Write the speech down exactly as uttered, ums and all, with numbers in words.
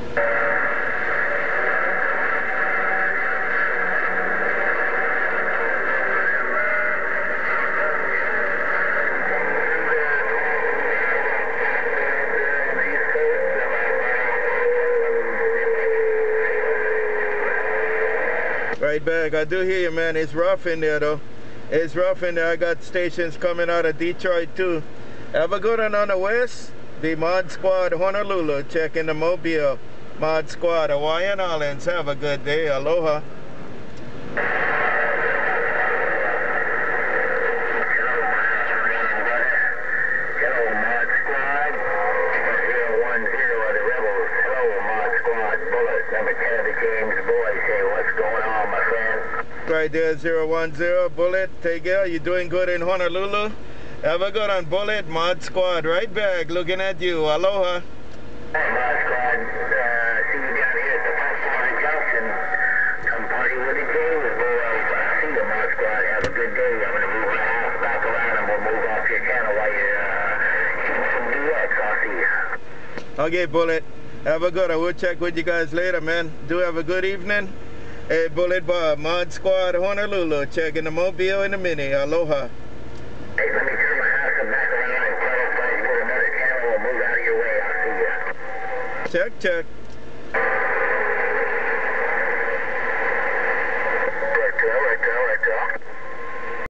Right back. I do hear you, man. It's rough in there, though. It's rough in there. I got stations coming out of Detroit, too. Have a good one on the west. The Mod Squad Honolulu checking the Mobile. Mod Squad Hawaiian Islands. Have a good day. Aloha. Right there, zero one zero, Bullet. Take care. You doing good in Honolulu? Have a good one, Bullet. Mod Squad, right back. Looking at you. Aloha. Hey, Mod Squad. Uh, see you down here at the Passport Junction. Come party with the James boys. Uh, see you, Mod Squad. Have a good day. I'm going to move my house back around and we'll move off your channel while you're uh, shooting some D X. I'll see you. Okay, Bullet. Have a good one. We'll check with you guys later, man. Do have a good evening. Hey, Bullet Bob, Mod Squad Honolulu, checking the Mobile and the Mini. Aloha. Hey, let me turn my house and back around and tell us to move another channel. We'll move out of your way. I'll see you. Check, check.